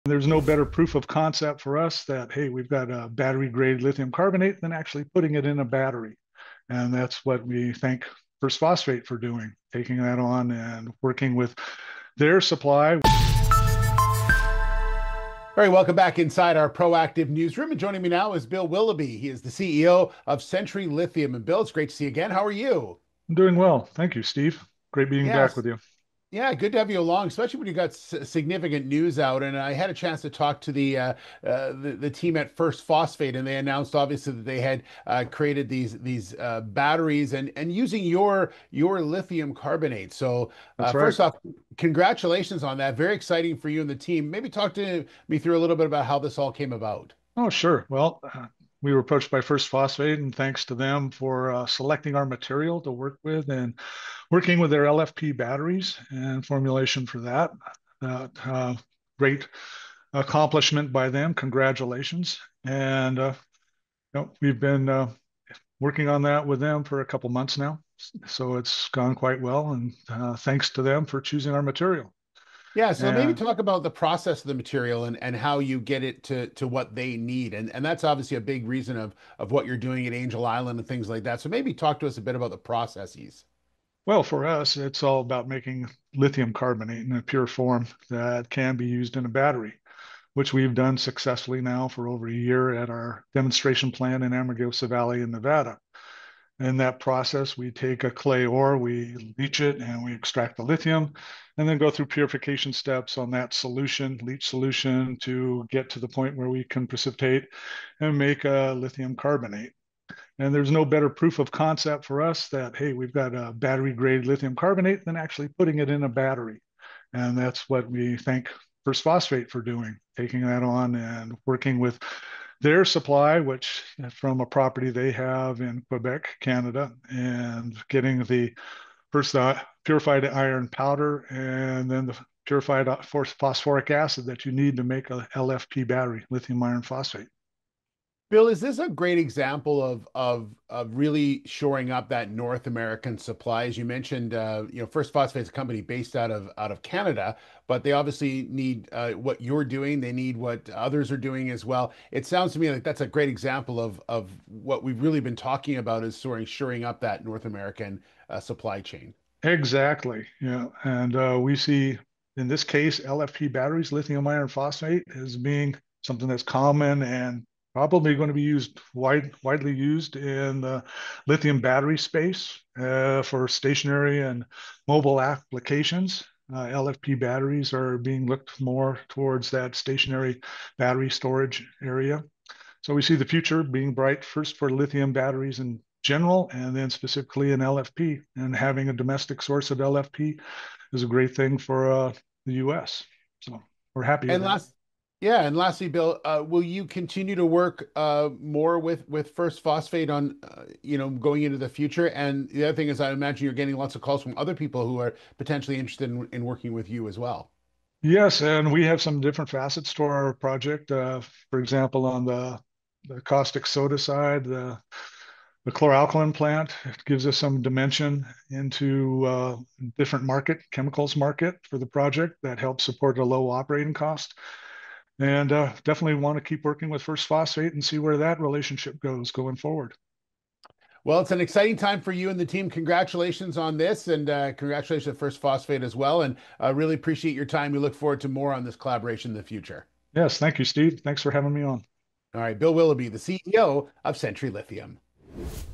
There's no better proof of concept for us that, hey, we've got a battery grade lithium carbonate than actually putting it in a battery. And that's what we thank First Phosphate for doing, taking that on and working with their supply. All right, welcome back inside our proactive newsroom. And joining me now is Bill Willoughby. He is the CEO of Century Lithium. And Bill, it's great to see you again. How are you? I'm doing well. Thank you, Steve. Great being back Yes. with you. Yeah, good to have you along, especially when you got significant news out. And I had a chance to talk to the team at First Phosphate, and they announced obviously that they had created these batteries and using your lithium carbonate. So That's right. first off, congratulations on that. Very exciting for you and the team. Maybe talk to me through a little bit about how this all came about. Oh, sure. Well, we were approached by First Phosphate, and thanks to them for selecting our material to work with and working with their LFP batteries and formulation for that. Great accomplishment by them. Congratulations. And we've been working on that with them for a couple months now. So it's gone quite well. And thanks to them for choosing our material. Yeah, so maybe And talk about the process of the material and how you get it to what they need. And that's obviously a big reason of what you're doing at Angel Island and things like that. So maybe talk to us a bit about the processes. well, for us, it's all about making lithium carbonate in a pure form that can be used in a battery, which we've done successfully now for over a year at our demonstration plant in Amargosa Valley in Nevada. In that process, we take a clay ore, we leach it, and we extract the lithium, and then go through purification steps on that solution, leach solution, to get to the point where we can precipitate and make a lithium carbonate. And there's no better proof of concept for us that, hey, we've got a battery grade lithium carbonate than actually putting it in a battery. And that's what we thank First Phosphate for doing, taking that on and working with their supply, which from a property they have in Quebec, Canada, and getting the first purified iron powder and then the purified phosphoric acid that you need to make a LFP battery, lithium iron phosphate. Bill, is this a great example of really shoring up that North American supply? As you mentioned, First Phosphate's a company based out of Canada, but they obviously need what you're doing. They need what others are doing as well. It sounds to me like that's a great example of what we've really been talking about is shoring up that North American supply chain. Exactly. Yeah. And we see in this case, LFP batteries, lithium iron phosphate, as being something that's common and probably going to be widely used in the lithium battery space for stationary and mobile applications. LFP batteries are being looked more towards that stationary battery storage area. So we see the future being bright first for lithium batteries in general, and then specifically in LFP. And having a domestic source of LFP is a great thing for the U.S. So we're happy with And that. lastly, Bill, will you continue to work more with First Phosphate on going into the future? And the other thing is, I imagine you're getting lots of calls from other people who are potentially interested in working with you as well. Yes, and we have some different facets to our project. For example, on the caustic soda side, the chloralkali plant, it gives us some dimension into different chemicals market for the project that helps support a low operating cost. And definitely want to keep working with First Phosphate and see where that relationship goes going forward. Well, it's an exciting time for you and the team. Congratulations on this, and congratulations to First Phosphate as well. And really appreciate your time. We look forward to more on this collaboration in the future. Yes, thank you, Steve. Thanks for having me on. All right, Bill Willoughby, the CEO of Century Lithium.